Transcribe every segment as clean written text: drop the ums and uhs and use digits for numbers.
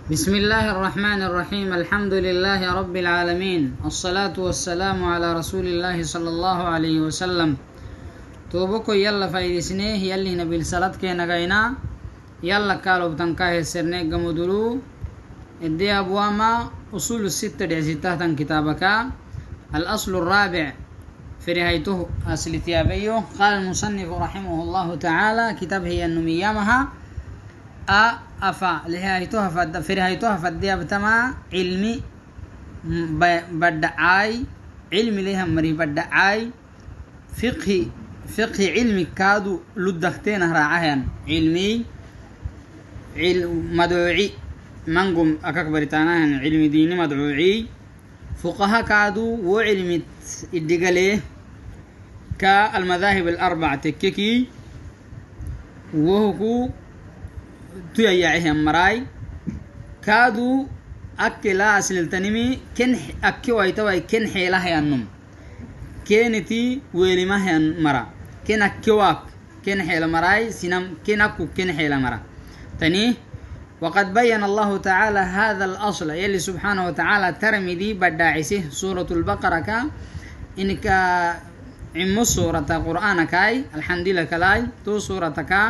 بسم الله الرحمن الرحيم. الحمد لله رب العالمين، الصلاة والسلام على رسول الله صلى الله عليه وسلم. توبكو يلا فايدسنيه يلي نبي الصلاة كينا غينا يلا قالوا بتنكاه السرنيق مدلو ادي أبواما أصول الستة دعزيتها كتابك. الأصل الرابع في رهايته أصل تيابيه. قال المصنف رحمه الله تعالى كتاب هي النميامها أفا لهايتها في رهايتها فدي بتما علمي بدعاي علمي لها مري بدعاي فقه علمي كادو لدختين راعيان علمي مدعوعي منقم أكبر تانان علمي ديني مدعوعي فقهاء كادو وعلمي الدقاليه كالمذاهب الأربعة تككي وهو تيايعهم مراي كادو أكلا أصل التنمي كن أكي وايتواي كن حيلها ينم كنتي ويلما هن مرا كن أكواك كن حيل مراي سنم كن أكو كن حيل مرا تاني. وقد بين الله تعالى هذا الأصل يلي سبحانه وتعالى ترمدي بداعسه سورة البقرة كا إنك عمو سورة القرآن كاي الحمد لله كلاي تو سورة كا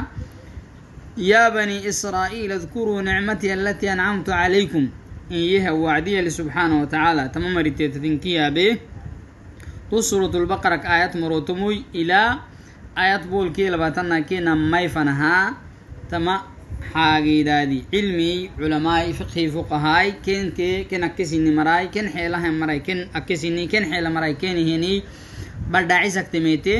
يا بني إسرائيل اذكروا نعمتي التي أنعمت عليكم إيها وعدية لسبحانه وتعالى تمام رتيتنكيها به. تو سورة البقرة آيات مروتموي إلى آيات بول كي لباتنا كينا مايفنها تما حاجي دادي علمي علماء فقهي فقهاي كن أكسيني مراي كن حيلها مراي كن أكسيني كن حيل مراي كن هني بدعي سكتميته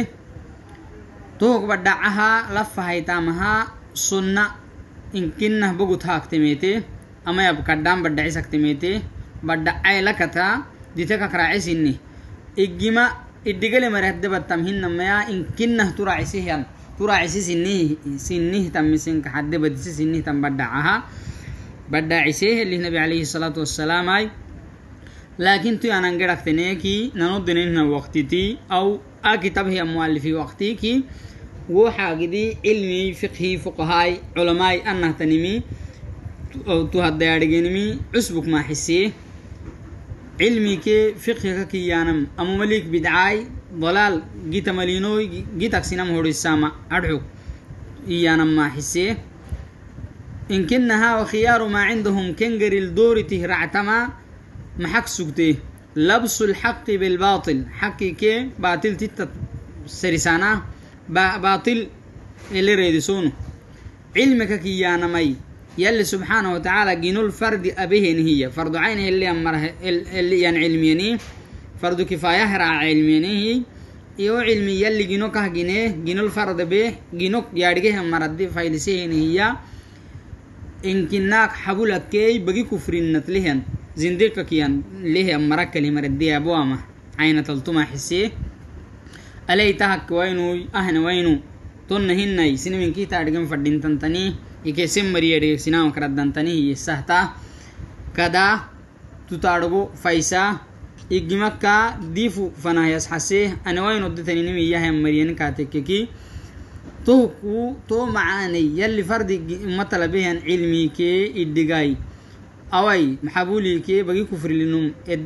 توك بدعها لفها يتامها سنة إن كنا بقول هاكتميته أما يبقدام بدعي سكتميته بدعي لكتا ديتك كراعي سني إجماع الدجال مرهد بتمهن ما إن كنا تراعيسيان تراعيسي سنه تمسين كحد بدس سنه تم بدعها بدعيسيه اللي النبي عليه الصلاة والسلام أي لكن تو أنا نقدر تنيكي ننودنين وقتي أو كتاب هي مؤلفي وقتي كي وحاجدي علمي فقهي فقهاي علماء أنه تنمي تهدي أرجينمي أسبق ما حسيه علمي كي فقه كي يانم أمو مليك بدعاي ضلال جيت ملينو جيتك سينام هو السامة أرحو يانم ما حسيه إن كنها وخيار ما عندهم كنجر الدور تهرعتما محك سكته لبس الحق بالباطل حقي كي باطل تت سرسانا باطل اللي ريدسونه علمك كي يانمي يلي سبحانه وتعالى جنو الفرد أبيه هي فرد عينه اللي ين علميني فرد كفاية رع علميني يو علمي يلي جنو كه جنو الفرد به جنو يارجيه مرد فايلسيه هي إن كناك حبولك كي بقي كفر النتلهن زنديك كيان ليه مرك اللي مردي أبوامه عين تلتما حسيه ألي تهك وينو أهن وينو تنهني سنمين كي تارجم فردين تنتني يكسم مريء سنام كردنتني يسحتا كذا تطاربو فايسا إجمعك ديفو فنا يسحسه أنا وين ودتني نمي يهم مريء كاتككي تو معاني يلي فرد مطلبين علمي كي الدجاي أوي محبولي كي بقي كفر لنوم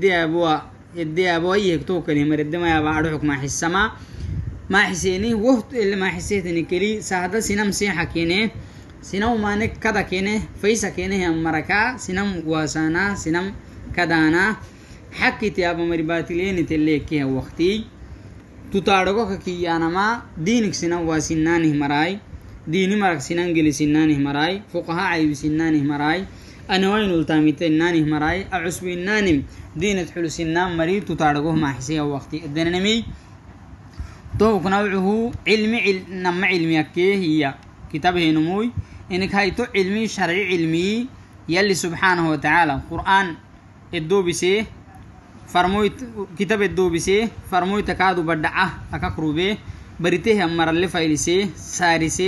إدي أبوا يكتو كلمة رد ما يبعرفك ما حسما ما حسيني وقت اللي ما حسيتني كلي سهدا سينام سيحة كينه سينام مانك كذا كينه فيسا كينه أمريكا سينام واسانا سينام كدانا حكيت يا أبو مريباتلين تلك كيه وقتي تطارقك كي أنا ما دينك سينام واسنانه مراي ديني مرك سينام جلي سنانه مراي فقهاء عيب سنانه مراي أنا وين التاميت النانه مراي أعصب النانم دينة حلو سنان مريض تطارقه ما حسيه وقتي الدنمي تو نوعه علمي نما علمي كيه هي كتابه نموي إنك هاي تو علمي شرعي علمي يلي سبحانه وتعالى قرآن الدوبسي فرمويت كتاب الدوبسي فرمويت كادو بدعه أكاكروبه بريته أمر اللي فايلسي سارسي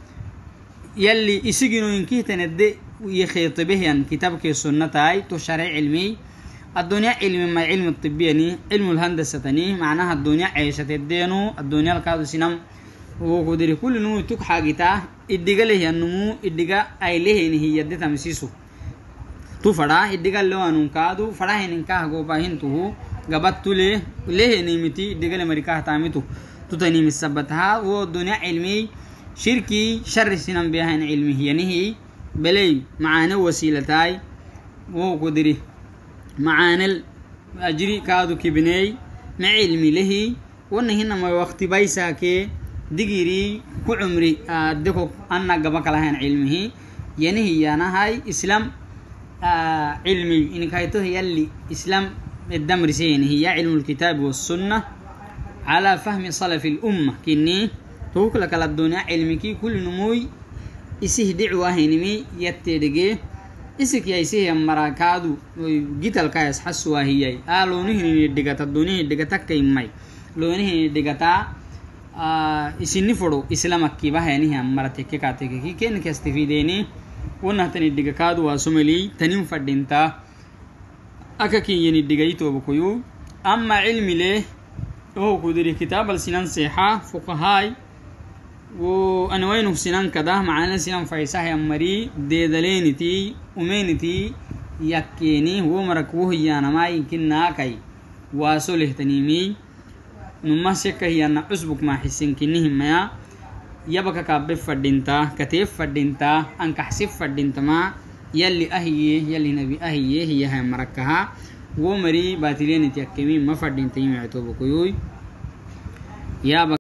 يلي يسجنو إنكي تندي يخيطبه يعني كتابك السنة هاي تو شرعي علمي. الدنيا علم ما علم الطبياني علم الهندسة تاني معناها الدنيا عيشة الدينو الدنيا الكادو سينام وقدر كل نمو تك حاجته إدقى له النمو إدقى أي له إن هي يدتها مسيسو تو فدا إدقال لو أنون كادو فدا هنكاه قوباهن تو قبط له له نيمتي إدقال مريكاه تامتو تو تنيم السبتها والدنيا علمي شركي شر سنن بيهن علمي يعني هي بلي معانا وسيلتاي وقدري معانا أجري كادو كبني مع علمي له ونهنا ما وقت بايساكي دقيري كعمري دكو أنا قبك لهن علمه يعني هي أنا هاي إسلام علمي إنك هيته يلي إسلام الدم رسين هي علم الكتاب والسنة على فهم سلف الأمة كني توكلك للدنيا علمك كل نموي إسيه دعوة هنمي يتدقي إسك يا إسيه مراكادو جيتال كايس حسوا هي لو نهني دقة الدنيا دقة كيماي لو نهني دقة إسني فرو إسلامك كي بها يعني هم مرتك كاتك كي كن كاستفيديني ونهتني دقة كادو واسملي تنيم فردينتا أكاكي يعني دقة يتو بكيو أما علمي له هو قدري كتاب السنان صيحة فقهاي وأنوين سنان كده معنا سنان فايسة يا مري ديدلينتي أمينتي يكيني هو مركوه يانا ما يمكن ناكي واسوله تنيمي نما شك هي أن أسبق ما حسين كنهم ما يبقى كابب فردينتا كتيف فردينتا أنك حسب فردينتا ما يلي أهيه يلي نبي أهيه هي هاي مركها ومري باتلين تيكمي ما فردينتا يمعتو بكيوي يا